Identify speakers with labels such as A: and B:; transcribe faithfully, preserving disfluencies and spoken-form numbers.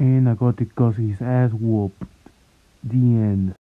A: And I got, got his ass whooped. The end.